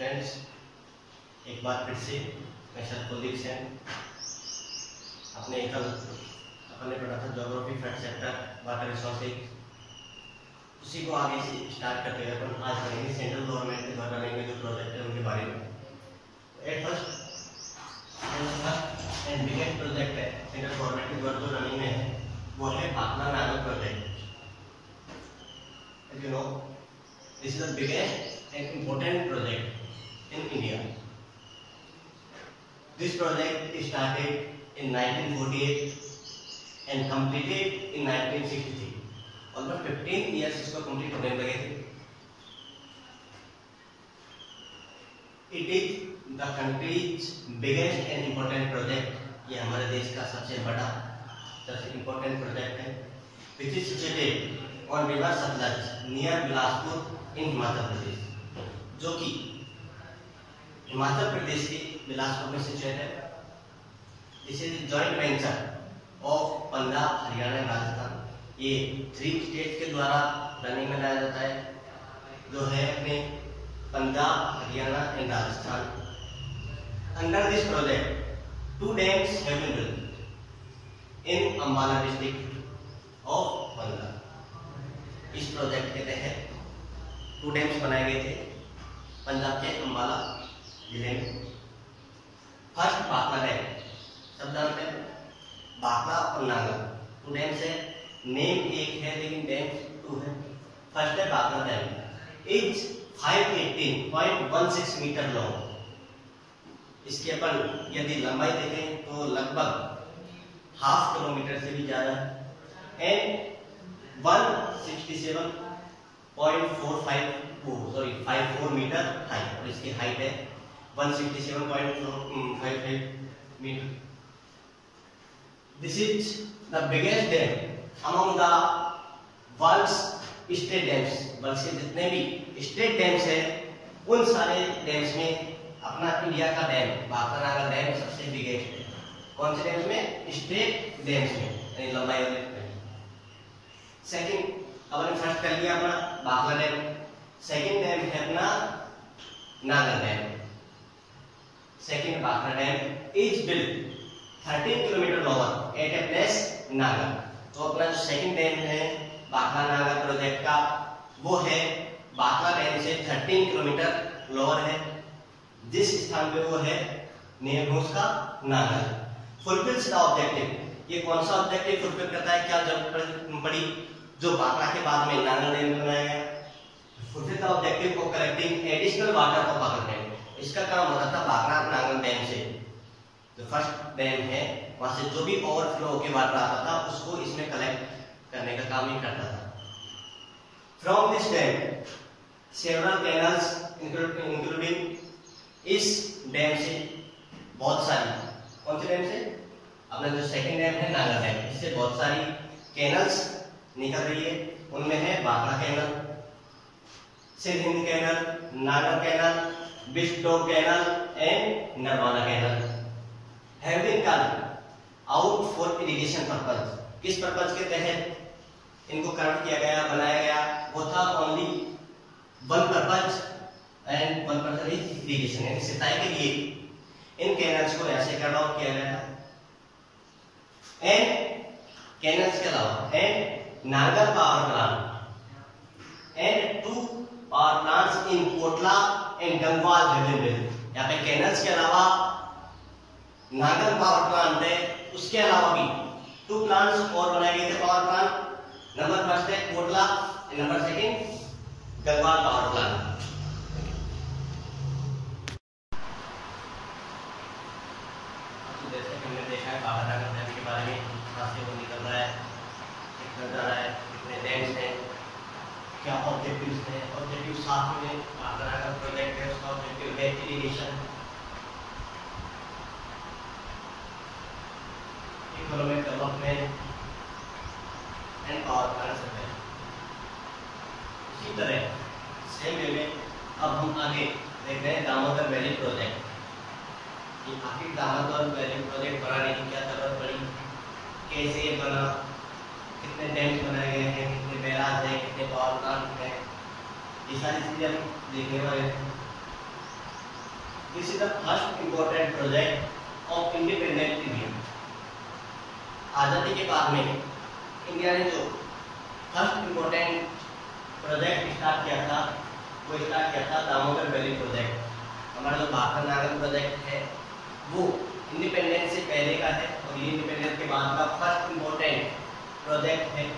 Students, एक बार फिर से मैं सर कुलदीप सेन अपने अपने पढ़ा था geography fact sector water resources, उसी को आगे से स्टार्ट करते हुए अपन आज पढ़ेंगे सेंट्रल गवर्नमेंट के द्वारा रनिंग में जो प्रोजेक्ट है उनके बारे में। At first and biggest project है सेंट्रल गवर्नमेंट के द्वारा जो रनिंग में है वो है Bhakra Nangal project. You know, this is the biggest and important project in India. This project started in 1948 and completed in 1963. Almost 15 years इसको complete होने में लगे थे। It is the country's biggest and important project. ये हमारे देश का सबसे बड़ा, सबसे important project है, which is situated on river Sutlej near Bilaspur in Himachal Pradesh, जो कि हिमाचल प्रदेश के बिलासपुर में सिचुएट है। This is joint venture of Punjab, Haryana and Rajasthan. ये 3 स्टेट के द्वारा रनिंग में लाया जाता है, जो है अपने Punjab, Haryana and Rajasthan. Under this project 2 dams have been built in Ambala district of Punjab. इस प्रोजेक्ट के तहत 2 डैम्स बनाए गए थे पंजाब के अंबाला जिले में। फर्स्ट भाखड़ा डैम, सब जानते हैं, भाखड़ा और नागल 2 डैम्स है। नेम एक है लेकिन डैम 2 है। फर्स्ट है Bhakra dam, is 518.16 metre long. इसकी अपन यदि लंबाई देखें तो लगभग 1/2 किलोमीटर से भी ज्यादा एंड 167.54 मीटर हाइट, और इसकी हाइट है 167.55 metre. This is the biggest dam among the world's state dams. World के जितने भी स्टेट डैम्स हैं उन सारे डैम्स में अपना इंडिया का डैम भाखड़ा नागल डैम सबसे बिगेस्ट है। कौन से डैम्स में? स्टेट डैम्स में, यानी लंबाई वाले। सेकंड, अपन फर्स्ट कर लिया अपना भाखड़ा डैम। सेकंड डैम है अपना Nangal dam. Second Bhakra dam is built 13 kilometre lower at a place Nangal. तो अपना जो सेकंड डैम है भाखड़ा नागल प्रोजेक्ट का, वो है भाखड़ा डैम से 13 किलोमीटर लोअर है। जिस स्थान पे वो है नेम है उसका नागल। Fulfils the objective. ये कौन सा ऑब्जेक्टिव फुलफिल करता है? क्या जरूरत पड़ी जो भाखड़ा के बाद में नागल डैम बनाया गया? Fulfil the objective of collecting additional water of Bhakra dam. इसका काम होता था भाखड़ा नागल डैम से, जो फर्स्ट डैम है वहां से जो भी ओवरफ्लो होकर वाटर आता था उसको इसमें कलेक्ट करने का काम ही करता था। From this dam several canals including, इस डैम से बहुत सारी, कौन से डैम से? अपना जो सेकंड डैम है नागल डैम, इससे बहुत सारी कैनल्स निकल रही है। उनमें है Bhakra canal, Sindh canal, Nangal canal, Bisto canal and Narwana canal. Have been cut out for irrigation purpose. किस पर्पस के तहत इनको कट किया गया, बनाया गया? वो था only one purpose and one purpose is irrigation, यानी सिंचाई के लिए इन कैनल्स को ऐसे कट आउट किया गया था। एंड कैनल्स के अलावा and Nangal power plant and 2 power plants in Kotla and Gangwal have been built. यहाँ पे कैनल्स के अलावा नागल पावर प्लांट है, उसके अलावा भी 2 प्लांट्स और बनाए गए थे पावर प्लांट। नंबर फर्स्ट है Kotla and number second Gangwal power plant. जैसे हमने देखा है भाखड़ा नागल डैम के बारे में, कहाँ से वो निकल रहा है, कितना जा रहा है, कितने डैम्स हैं, क्या ऑब्जेक्टिव्स हैं। ऑब्जेक्टिव साथ में भाखड़ा नागल प्रोजेक्ट है, उसका ऑब्जेक्टिव है irrigation, economic development and power plant है। इसी तरह सेम वे में अब हम आगे देख रहे हैं दामोदर वैली प्रोजेक्ट। कि आखिर दामोदर वैली प्रोजेक्ट बनाने की क्या जरूरत पड़ी, कैसे बना, कितने डैम्स बनाए गए हैं, कितने बैराज हैं, कितने पावर प्लांट हैं, ये सारी चीजें हम देखने वाले हैं। This is the first important project of independent India. आजादी के बाद में इंडिया ने जो फर्स्ट इंपॉर्टेंट प्रोजेक्ट स्टार्ट किया था वो स्टार्ट किया था दामोदर वैली प्रोजेक्ट। हमारा जो भाखर नागर प्रोजेक्ट है वो इंडिपेंडेंस से पहले का है और ये इंडिपेंडेंस के बाद का फर्स्ट इंपॉर्टेंट प्रोजेक्ट है।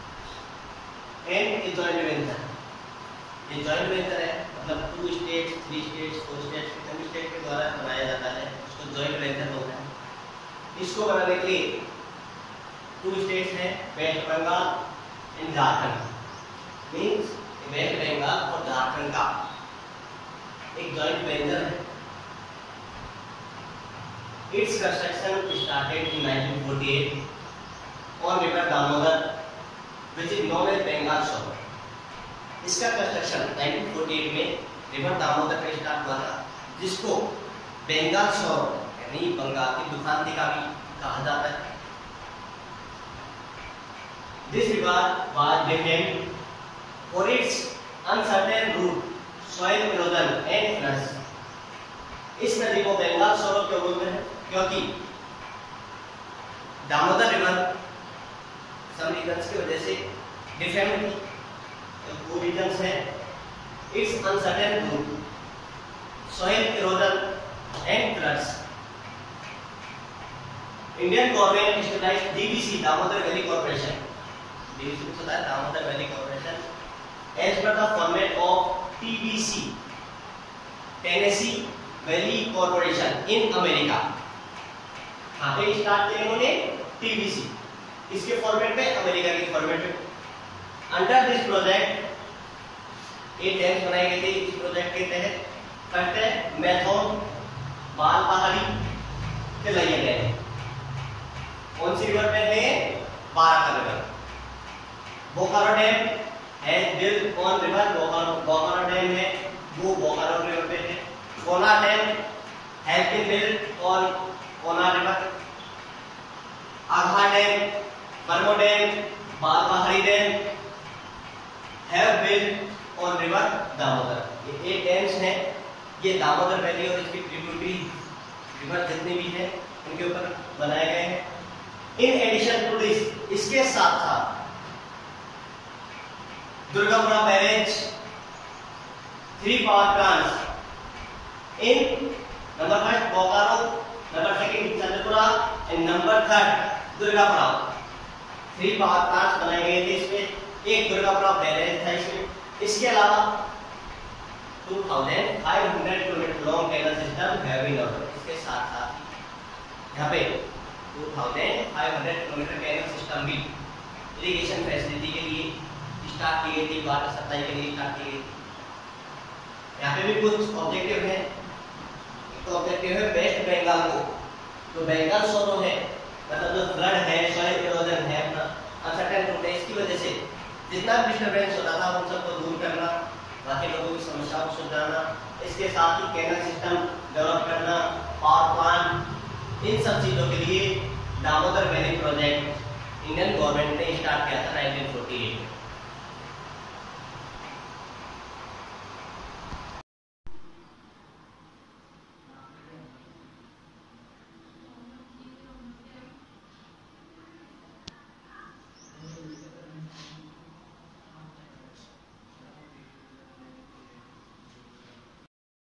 एंड जॉइंट वेंचर, ये जॉइंट वेंचर है, मतलब 2 स्टेट्स 3 स्टेट्स 4 स्टेट्स कितने स्टेट के द्वारा बनाया जाता है उसको जॉइंट वेंचर बोलते हैं। इसको बनाने के लिए 2 स्टेट्स हैं, वेस्ट बंगाल एंड झारखंड। मींस वेस्ट बंगाल और झारखंड का एक जॉइंट वेंचर है। It's construction started in 1948 on river Damodar which is known as Bengal sorrow. इसका कंस्ट्रक्शन 1948 में रिवर दामोदर पे स्टार्ट हुआ था, जिसको बंगाल सरोवर यानी बंगाल की दुखांती का भी कहा जाता है। This river was named for its uncertain route, soil erosion and floods। इस नदी को बंगाल सरोवर क्यों बोलते हैं? क्योंकि दामोदर रिवर सम रीजंस की वजह से डिफेक्ट थी। वो रीजंस है it's uncertain route, soil erosion and floods. Indian government established DVC Damodar valley corporation, DVC को पता है दामोदर वैली कॉर्पोरेशन, एज पर the format of TBC Tennessee valley corporation in America. हाँ पे स्टार्ट किया इन्होंने टीबीसी, इसके फॉर्मेट में अमेरिका के फॉर्मेट में। अंडर दिस प्रोजेक्ट 8 डैम्स बनाए गए थे। इस प्रोजेक्ट के तहत फर्स्ट है मैथोन बाल पहाड़ी के लिए गए। कौन सी रिवर पे है? बाराकर रिवर। बोकारो डैम है build on river Bokaro dam है वो बोकारो रिवर पे है। Konar dam has been build on Konar river. Agha dam, Bermo dam, Bal Pahari dam have build on river Damodar. ये 8 डैम्स हैं, ये दामोदर वैली और इसकी ट्रिब्यूटरी रिवर जितने भी हैं उनके ऊपर बनाए गए हैं। इन एडिशन टू दिस, इसके साथ साथ Durgapura barrage, 3 power plants in number 1 Bokaro, number 2 Chandrapura and number 3 Durgapura. 3 power plants बनाए गए थे इसमें। एक दुर्गापुरा बैरेज था इसमें। इसके अलावा 2500 किलोमीटर लॉन्ग कैनल सिस्टम है बीन ऑर्डर। इसके साथ साथ यहाँ पे 2500 किलोमीटर कैनल सिस्टम भी इरिगेशन फैसिलिटी के लिए स्टार्ट की गई थी, वाटर सप्लाई के लिए स्टार्ट की गई थी। यहाँ पे भी कुछ ऑब्जेक्टिव है। एक ऑब्जेक्टिव है वेस्ट बंगाल को, जो बंगाल सरोवर है, मतलब जो फ्लड है, सॉइल इरोजन है, अपना अनसर्टेन रूट है, इसकी वजह से जितना डिस्टर्बेंस होता था उन सबको दूर करना, बाकी लोगों की समस्याओं को सुलझाना, इसके साथ ही कैनल सिस्टम डेवलप करना, पावर प्लांट, इन सब चीजों के लिए Damodar Valley Project Indian government ने स्टार्ट किया था 1948।